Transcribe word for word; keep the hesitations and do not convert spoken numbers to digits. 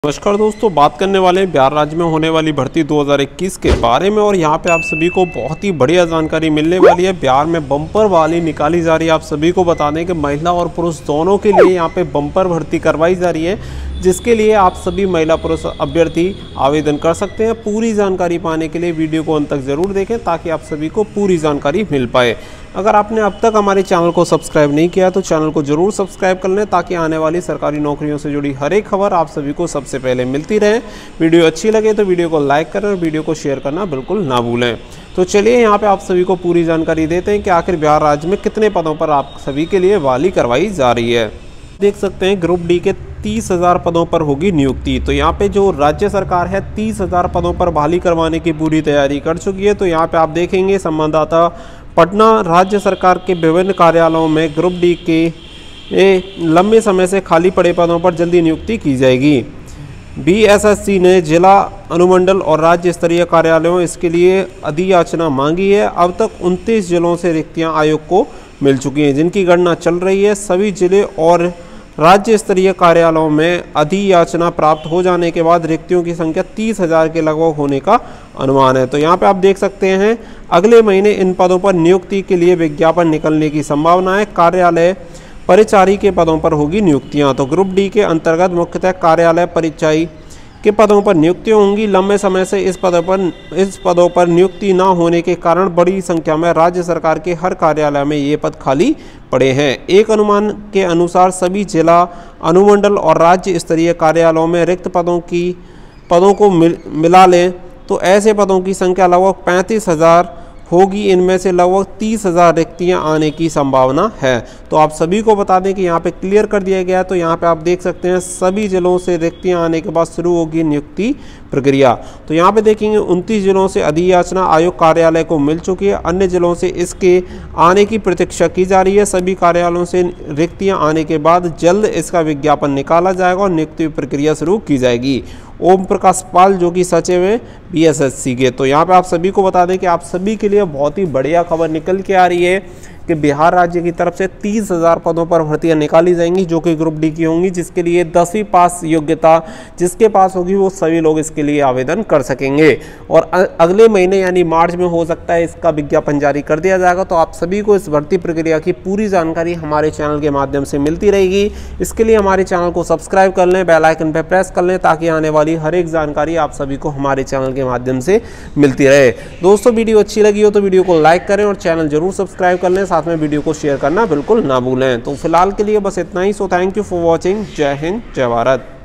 नमस्कार दोस्तों, बात करने वाले हैं बिहार राज्य में होने वाली भर्ती दो हज़ार इक्कीस के बारे में। और यहाँ पे आप सभी को बहुत ही बढ़िया जानकारी मिलने वाली है। बिहार में बम्पर वाली निकाली जा रही है। आप सभी को बता दें कि महिला और पुरुष दोनों के लिए यहाँ पे बम्पर भर्ती करवाई जा रही है, जिसके लिए आप सभी महिला पुरुष अभ्यर्थी आवेदन कर सकते हैं। पूरी जानकारी पाने के लिए वीडियो को अंत तक जरूर देखें ताकि आप सभी को पूरी जानकारी मिल पाए। अगर आपने अब तक हमारे चैनल को सब्सक्राइब नहीं किया तो चैनल को जरूर सब्सक्राइब कर लें ताकि आने वाली सरकारी नौकरियों से जुड़ी हर एक खबर आप सभी को सबसे पहले मिलती रहे। वीडियो अच्छी लगे तो वीडियो को लाइक करें और वीडियो को शेयर करना बिल्कुल ना भूलें। तो चलिए यहाँ पे आप सभी को पूरी जानकारी देते हैं कि आखिर बिहार राज्य में कितने पदों पर आप सभी के लिए बहाली करवाई जा रही है। देख सकते हैं ग्रुप डी के तीस हजार पदों पर होगी नियुक्ति। तो यहाँ पे जो राज्य सरकार है तीस हजार पदों पर बहाली करवाने की पूरी तैयारी कर चुकी है। तो यहाँ पे आप देखेंगे संवाददाता पटना राज्य सरकार के विभिन्न कार्यालयों में ग्रुप डी के लंबे समय से खाली पड़े पदों पर जल्दी नियुक्ति की जाएगी। बी एस एस सी ने जिला अनुमंडल और राज्य स्तरीय कार्यालयों इसके लिए अधियाचना मांगी है। अब तक उनतीस जिलों से रिक्तियां आयोग को मिल चुकी हैं, जिनकी गणना चल रही है। सभी जिले और राज्य स्तरीय कार्यालयों में अधियाचना प्राप्त हो जाने के बाद रिक्तियों की संख्या तीस हजार के लगभग होने का अनुमान है। तो यहाँ पे आप देख सकते हैं अगले महीने इन पदों पर नियुक्ति के लिए विज्ञापन निकलने की संभावना है। कार्यालय परिचारी के पदों पर होगी नियुक्तियाँ। तो ग्रुप डी के अंतर्गत मुख्यतः कार्यालय परिचारी के पदों पर नियुक्तियाँ होंगी। लंबे समय से इस पदों पर इस पदों पर नियुक्ति न होने के कारण बड़ी संख्या में राज्य सरकार के हर कार्यालय में ये पद खाली पड़े हैं। एक अनुमान के अनुसार सभी जिला अनुमंडल और राज्य स्तरीय कार्यालयों में रिक्त पदों की पदों को मिल, मिला लें तो ऐसे पदों की संख्या लगभग पैंतीस हजार होगी। इनमें से लगभग तीस हजार रिक्तियाँ आने की संभावना है। तो आप सभी को बता दें कि यहाँ पे क्लियर कर दिया गया है। तो यहाँ पे आप देख सकते हैं सभी जिलों से रिक्तियाँ आने के बाद शुरू होगी नियुक्ति प्रक्रिया। तो यहाँ पे देखेंगे उनतीस जिलों से अधियाचना आयोग कार्यालय को मिल चुकी है। अन्य जिलों से इसके आने की प्रतीक्षा की जा रही है। सभी कार्यालयों से रिक्तियाँ आने के बाद जल्द इसका विज्ञापन निकाला जाएगा और नियुक्ति प्रक्रिया शुरू की जाएगी। ओम प्रकाश पाल जो कि सचिव हैं बी एस एस सी के। तो यहाँ पे आप सभी को बता दें कि आप सभी के लिए बहुत ही बढ़िया खबर निकल के आ रही है कि बिहार राज्य की तरफ से तीस हजार पदों पर भर्तियां निकाली जाएंगी जो कि ग्रुप डी की होंगी, जिसके लिए दसवीं पास योग्यता जिसके पास होगी वो सभी लोग इसके लिए आवेदन कर सकेंगे। और अगले महीने यानी मार्च में हो सकता है इसका विज्ञापन जारी कर दिया जाएगा। तो आप सभी को इस भर्ती प्रक्रिया की पूरी जानकारी हमारे चैनल के माध्यम से मिलती रहेगी। इसके लिए हमारे चैनल को सब्सक्राइब कर लें, बेल आइकन पर प्रेस कर लें ताकि आने वाली हर एक जानकारी आप सभी को हमारे चैनल के माध्यम से मिलती रहे। दोस्तों, वीडियो अच्छी लगी हो तो वीडियो को लाइक करें और चैनल जरूर सब्सक्राइब कर लें, साथ में वीडियो को शेयर करना बिल्कुल ना भूलें। तो फिलहाल के लिए बस इतना ही। So thank you for watching. जय हिंद, जय भारत।